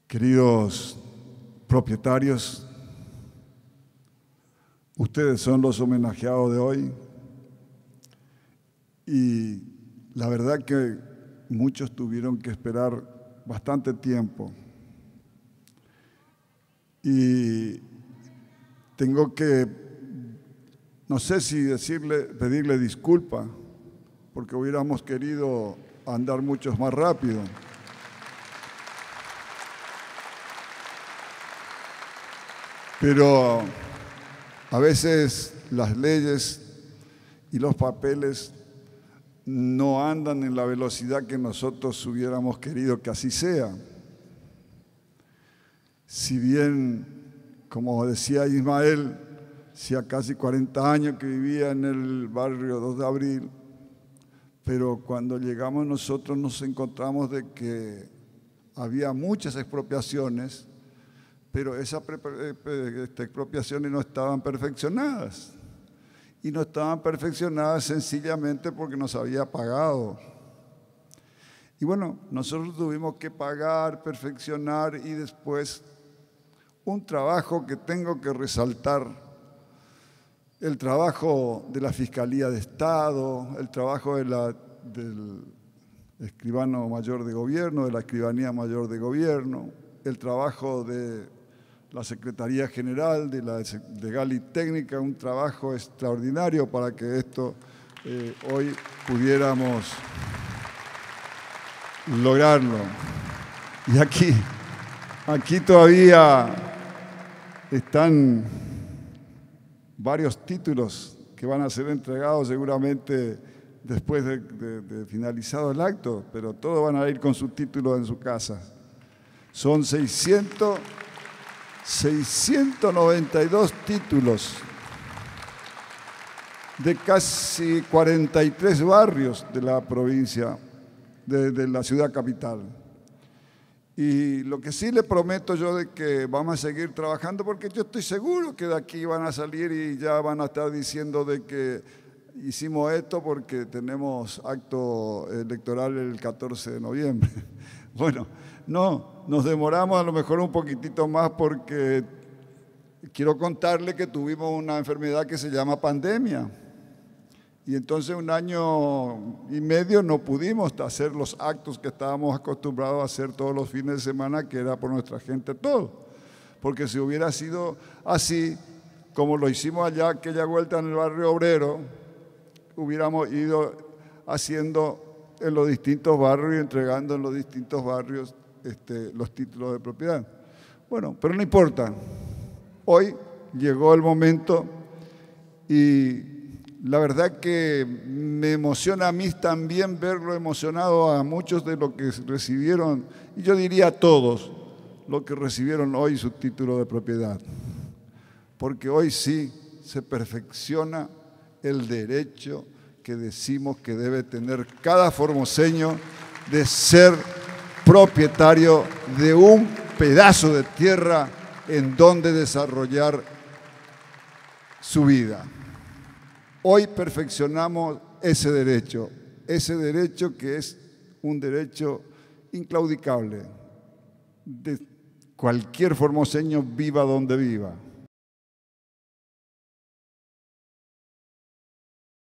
Queridos propietarios, ustedes son los homenajeados de hoy y la verdad que muchos tuvieron que esperar bastante tiempo y tengo que, no sé si pedirle disculpa porque hubiéramos querido andar muchos más rápido. Pero a veces las leyes y los papeles no andan en la velocidad que nosotros hubiéramos querido que así sea. Si bien, como decía Ismael, hacía casi 40 años que vivía en el barrio 2 de Abril, pero cuando llegamos nosotros nos encontramos de que había muchas expropiaciones, pero esas expropiaciones no estaban perfeccionadas. Y no estaban perfeccionadas sencillamente porque nos había pagado. Y bueno, nosotros tuvimos que pagar, perfeccionar y después un trabajo que tengo que resaltar, el trabajo de la Fiscalía de Estado, el trabajo del escribano mayor de gobierno, de la Escribanía Mayor de Gobierno, el trabajo de la Secretaría General de la Legal y Técnica, un trabajo extraordinario para que esto hoy pudiéramos lograrlo. Y aquí todavía están varios títulos que van a ser entregados seguramente después de finalizado el acto, pero todos van a ir con su título en su casa. Son 692 títulos de casi 43 barrios de la provincia, de la ciudad capital. Y lo que sí le prometo yo de que vamos a seguir trabajando, porque yo estoy seguro que de aquí van a salir y ya van a estar diciendo de que hicimos esto porque tenemos acto electoral el 14 de noviembre. Bueno, no, nos demoramos a lo mejor un poquitito más porque quiero contarle que tuvimos una enfermedad que se llama pandemia. Y entonces 1 año y medio no pudimos hacer los actos que estábamos acostumbrados a hacer todos los fines de semana, que era por nuestra gente todo. Porque si hubiera sido así, como lo hicimos allá, aquella vuelta en el barrio obrero, hubiéramos ido haciendo en los distintos barrios y entregando en los distintos barrios los títulos de propiedad. Bueno, pero no importa. Hoy llegó el momento y la verdad que me emociona a mí también verlo emocionado a muchos de los que recibieron, y yo diría a todos los que recibieron hoy su título de propiedad. Porque hoy sí se perfecciona el derecho que decimos que debe tener cada formoseño de ser propietario de un pedazo de tierra en donde desarrollar su vida. Hoy perfeccionamos ese derecho que es un derecho inclaudicable de cualquier formoseño, viva donde viva.